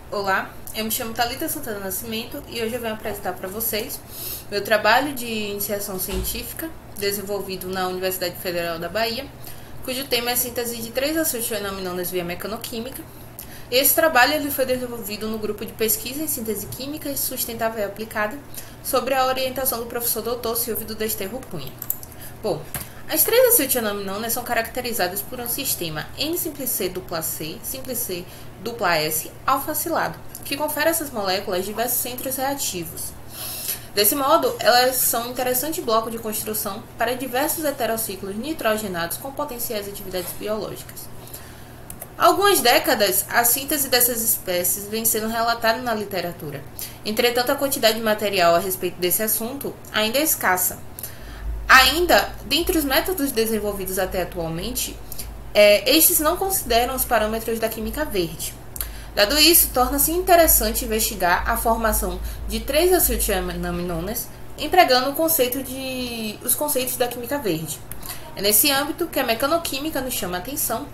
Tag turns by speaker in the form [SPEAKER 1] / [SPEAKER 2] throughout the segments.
[SPEAKER 1] Olá, eu me chamo Thalita Santana Nascimento e hoje eu venho apresentar para vocês meu trabalho de iniciação científica desenvolvido na Universidade Federal da Bahia, cujo tema é a síntese de 3 acetilenoaminonas via mecanoquímica. Esse trabalho ele foi desenvolvido no grupo de pesquisa em síntese química e sustentável e aplicada sobre a orientação do professor Dr. Silvio do Desterro Cunha. Bom, as 3 acetilenoaminonas são caracterizadas por um sistema N-C dupla C, C dupla S alfacilado, que confere a essas moléculas diversos centros reativos. Desse modo, elas são um interessante bloco de construção para diversos heterociclos nitrogenados com potenciais atividades biológicas. Há algumas décadas, a síntese dessas espécies vem sendo relatada na literatura. Entretanto, a quantidade de material a respeito desse assunto ainda é escassa. Ainda, dentre os métodos desenvolvidos até atualmente, estes não consideram os parâmetros da química verde. Dado isso, torna-se interessante investigar a formação de 3 acetilenoaminonas empregando os conceitos da química verde. É nesse âmbito que a mecanoquímica nos chama a atenção,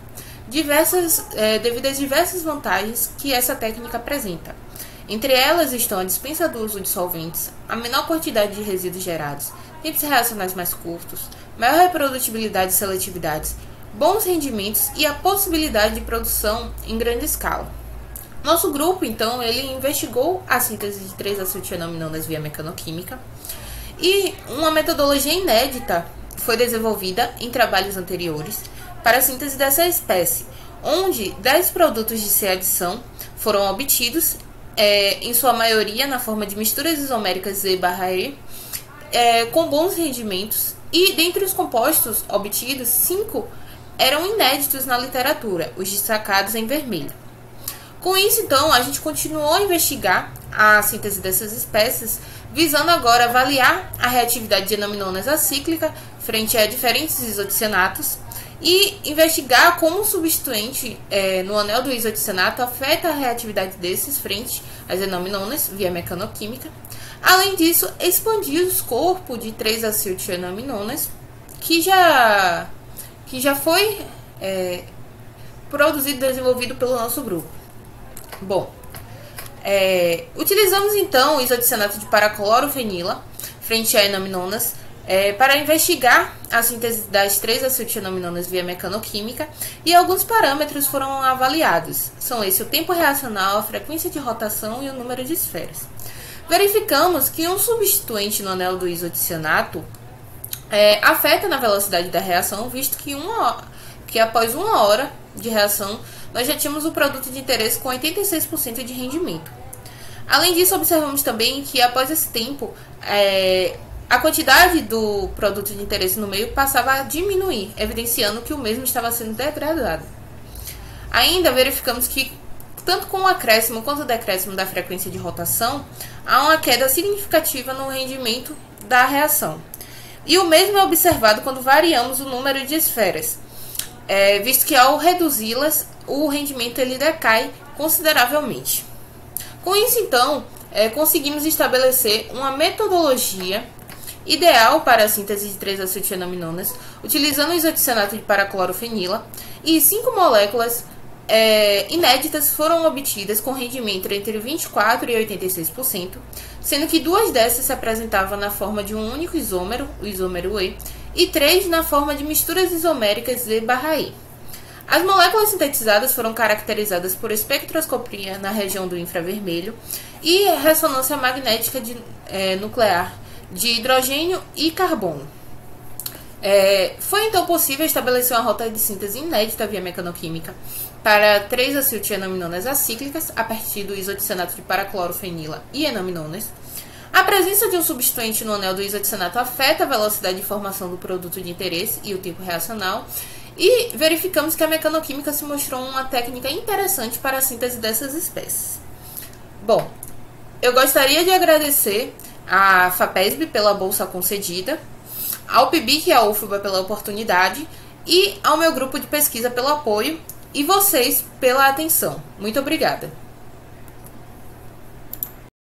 [SPEAKER 1] devido às diversas vantagens que essa técnica apresenta. Entre elas estão a dispensa do uso de solventes, a menor quantidade de resíduos gerados, tempos reacionais mais curtos, maior reprodutibilidade e seletividade, bons rendimentos e a possibilidade de produção em grande escala. Nosso grupo, então, ele investigou a síntese de 3 acetilenoaminonas via mecanoquímica e uma metodologia inédita foi desenvolvida em trabalhos anteriores para a síntese dessa espécie, onde 10 produtos de C-adição foram obtidos, em sua maioria na forma de misturas isoméricas Z/E, com bons rendimentos, e dentre os compostos obtidos, 5 eram inéditos na literatura, os destacados em vermelho. Com isso, então, a gente continuou a investigar a síntese dessas espécies, visando agora avaliar a reatividade de enaminonas acíclica frente a diferentes isoticianatos e investigar como o substituinte no anel do isoticianato afeta a reatividade desses frente às enaminonas via mecanoquímica. Além disso, expandir o escopo de 3 acetilenoaminonas que já foi produzido e desenvolvido pelo nosso grupo. Bom, utilizamos então o isoticianato de paraclorofenila frente a enaminonas para investigar a síntese das 3 acetilenoaminonas via mecanoquímica, e alguns parâmetros foram avaliados. São esses o tempo reacional, a frequência de rotação e o número de esferas. Verificamos que um substituinte no anel do isoticianato afeta na velocidade da reação, visto que após 1 hora de reação nós já tínhamos o produto de interesse com 86% de rendimento. Além disso, observamos também que após esse tempo a quantidade do produto de interesse no meio passava a diminuir, evidenciando que o mesmo estava sendo degradado. Ainda verificamos que tanto com o acréscimo quanto o decréscimo da frequência de rotação, há uma queda significativa no rendimento da reação. E o mesmo é observado quando variamos o número de esferas, visto que ao reduzi-las, o rendimento ele decai consideravelmente. Com isso, então, conseguimos estabelecer uma metodologia ideal para a síntese de 3 acetilenoaminonas, utilizando o isoticianato de paraclorofenila, e 5 moléculas inéditas foram obtidas com rendimento entre 24% e 86%, sendo que 2 dessas se apresentavam na forma de um único isômero, o isômero E, e 3 na forma de misturas isoméricas Z/E. As moléculas sintetizadas foram caracterizadas por espectroscopia na região do infravermelho e ressonância magnética nuclear de hidrogênio e carbono. Foi então possível estabelecer uma rota de síntese inédita via mecanoquímica para 3 acetilenoaminonas acíclicas a partir do isoticianato de paraclorofenila e enaminonas. A presença de um substituinte no anel do isoticianato afeta a velocidade de formação do produto de interesse e o tempo reacional, e verificamos que a mecanoquímica se mostrou uma técnica interessante para a síntese dessas espécies. Bom, eu gostaria de agradecer à FAPESB pela bolsa concedida, ao PIBIC e à UFBA pela oportunidade, e ao meu grupo de pesquisa pelo apoio, e vocês pela atenção. Muito obrigada!